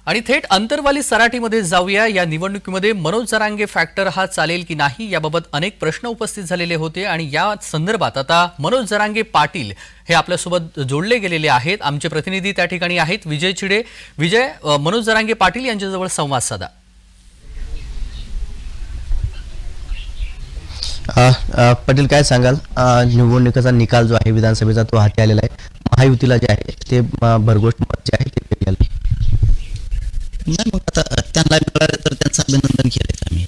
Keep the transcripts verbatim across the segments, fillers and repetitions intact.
आणि थेट अंतरवाली सराटीमध्ये जाऊया। या निवडणुकीमध्ये मनोज जरांगे फॅक्टर हा चालेल की नाही याबाबत अनेक प्रश्न उपस्थित झालेले होते आणि या संदर्भात आता मनोज जरांगे पाटील हे आपल्यासोबत जोडले गेलेले आहेत। आमचे प्रतिनिधी त्या ठिकाणी आहेत विजय चिडे। विजय, मनोज जरांगे पाटील यांच्याजवळ संवाद साधा। पाटील, काय सांगाल, निवडणुकीचा निकाल जो आहे विधानसभेचा तो हाती आलेला आहे। महायुतीला जे आहे ते भरघोस मत जे आहे ते मिळाले नाही, मग आता त्यांना मिळालं तर त्यांचं अभिनंदन केलं आम्ही।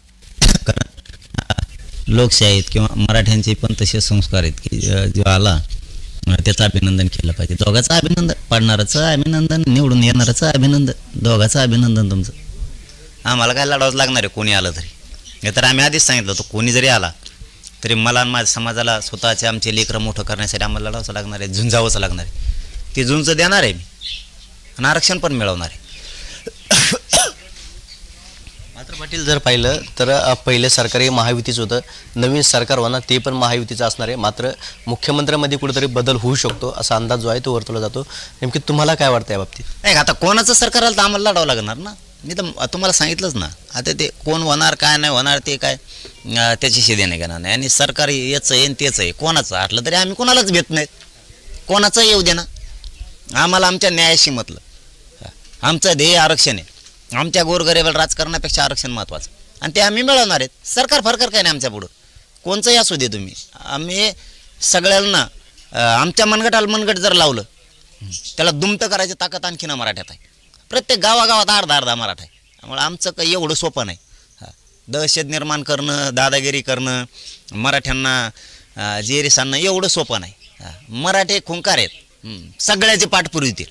कारण लोकशाहीत किंवा मराठ्यांचे पण तसे संस्कार आहेत की जो आला त्याचं अभिनंदन केलं पाहिजे। दोघांचं अभिनंदन, पाडणाराचं अभिनंदन, निवडून येणाराचं अभिनंदन, दोघांचं अभिनंदन तुमचं। आम्हाला काय लढावंच लागणार आहे कोणी आलं तरी। हे तर आम्ही आधीच सांगितलं होतं, कोणी जरी आला तरी मला आणि माझ्या समाजाला स्वतःचे आमचे लेकरं मोठं करण्यासाठी आम्हाला लढावंच लागणार आहे, झुंजावंच लागणार आहे। ते झुंज देणार आहे मी आणि आरक्षण पण मिळवणार आहे। मात्र पाटील, जर पाहिलं तर पहिले सरकार हे महायुतीचं होतं, नवीन सरकार होणार ते पण महायुतीचं असणार आहे। मात्र मुख्यमंत्र्यांमध्ये कुठेतरी बदल होऊ शकतो असा अंदाज जो आहे तो वर्तवला जातो। नेमकी तुम्हाला काय वाटतं या बाबतीत? नाही, आता कोणाचं सरकार आलं तर आम्हाला लढावं लागणार ना। मी तर तुम्हाला सांगितलंच ना, आता ते कोण होणार काय नाही होणार ते काय त्याच्याशी देणे घेणार नाही। आणि सरकार याचं आहे तेच आहे, कोणाचं आटलं तरी आम्ही कोणालाच भेट नाहीत, कोणाचं येऊ दे ना। आम्हाला आमच्या न्यायाशी म्हटलं, आमचं ध्येय आरक्षण आहे। आमच्या गोरगरिबाला राजकारणापेक्षा आरक्षण महत्त्वाचं आणि ते आम्ही मिळवणार आहेत। सरकार फरकार काय नाही आमच्या पुढं, कोणचंही असू दे तुम्ही। आम्ही सगळ्यांना आमच्या मनगटाला मनगट जर लावलं त्याला दुमतं करायची ताकद आणखीन मराठ्यात आहे। प्रत्येक गावागावात अर्धा अर्धा मराठा आहे, त्यामुळे आमचं काही एवढं सोपं नाही। दहशत निर्माण करणं, दादागिरी करणं, मराठ्यांना जेरीस आणणं एवढं सोपं नाही। मराठे खुंकार आहेत, सगळ्याचे पाठ पुरवतील।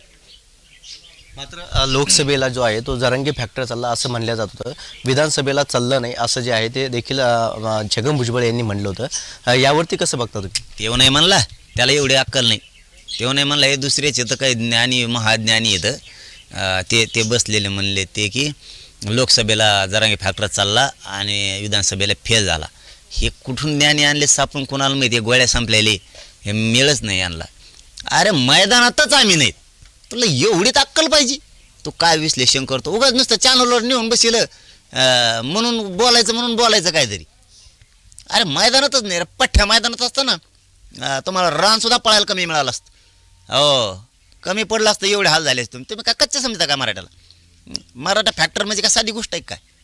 मात्र लोकसभेला जो आहे तो जरांगे फॅक्टर चालला असं म्हणलं जात होतं, विधानसभेला चाललं नाही असं जे आहे ते देखील छगन भुजबळ यांनी म्हणलं होतं। यावरती कसं बघता तुम्ही? तेव्हा नाही म्हणला, त्याला एवढी अक्कल नाही। तेव्हा नाही म्हणला, हे दुसरेच येतं काही ज्ञानी महाज्ञानी येतं ते ते बसलेले म्हणले ते की लोकसभेला जरांगे फॅक्टर चालला आणि विधानसभेला फेल झाला। हे कुठून ज्ञानी आणले सापडून कोणाला माहिती? गोळ्या संपलेले, हे मिळच नाही आणला। अरे मैदानातच आम्ही नाहीत, तुला एवढीच अक्कल पाहिजे? तू काय विश्लेषण करतो? उगाच नुसतं चॅनलवर नेऊन बसेल म्हणून बोलायचं म्हणून बोलायचं काहीतरी। अरे मैदानातच नाही रे, पठ्ठ्या मैदानात असतं ना तुम्हाला रानसुद्धा पळायला कमी मिळालं असतं। हो, कमी पडलं असतं एवढे हाल झाले असते। तुम्ही काय कच्चे समजता का मराठ्याला? मराठा फॅक्टर म्हणजे काय साधी गोष्ट आहे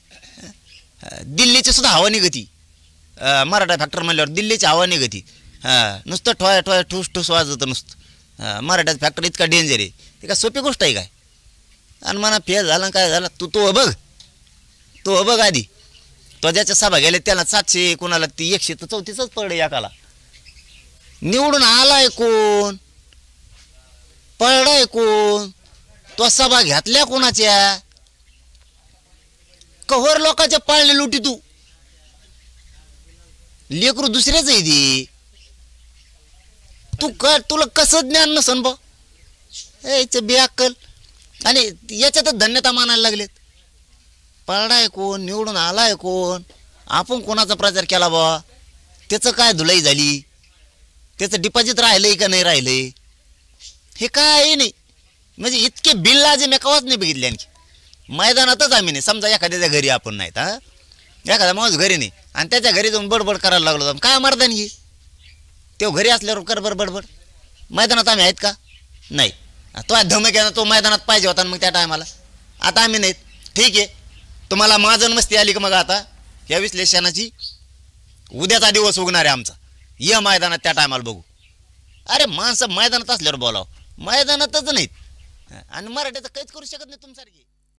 काय? दिल्लीची सुद्धा हवा निघती, मराठा फॅक्टर म्हणल्यावर दिल्लीची हवा निघती। हां, नुसतं ठोय ठोय ठूस ठूस वाजतं नुसतं। मराठा फॅक्टर इतका डेंजर आहे, ते काय सोपी गोष्ट आहे काय? आणि मला फेल झाला काय झालं? तू तो बघ, तो बघ आधी तो ज्याच्या सभा गेले त्याला सातशे, कोणाला ती एकशे तर चौतीसच पडले एकाला। निवडून आलाय कोण? पळडाय कोण? तो सभा घेतल्या कोणाच्या? कव्हर लोकांच्या पाळले लुटी तू, लेकरू दुसऱ्याच आहे ती। तू कर, तुला कसं ज्ञान नसन बा याचं बेअक्कल, आणि याच्यातच धन्यता मानायला लागलेत। पळडाय कोण? निवडून आलाय कोण? आपण कोणाचा प्रचार केला बा? त्याचं काय धुलाई झाली? त्याचं डिपॉझिट राहिलंय का नाही राहिलंय? हे काय नाही, म्हणजे इतके बिल्लाजे मी कवाच नाही बघितले। आणखी मैदानातच आम्ही नाही। समजा एखाद्याच्या घरी आपण नाहीत, हा एखादा माणूस घरी नाही आणि त्याच्या घरी जाऊन बडबड करायला लागलो, काय मर्दानगी? तो घरी असल्यावर कर बर बडबड, मैदानात आम्ही आहेत का? नाही। तो धमक्यानं तो मैदानात पाहिजे होता मग त्या टायमाला, आता आम्ही नाहीत। ठीक आहे, तुम्हाला माझं मस्ती आली का? मग आता या विश्लेषणाची उद्याचा दिवस उगणार आहे आमचा, या मैदानात त्या टायमाला बघू। अरे माणसं मैदानात असल्यावर बोलाव, मैदानातच नाहीत आणि मराठीचं काहीच करू शकत नाही तुमच्यासारखी।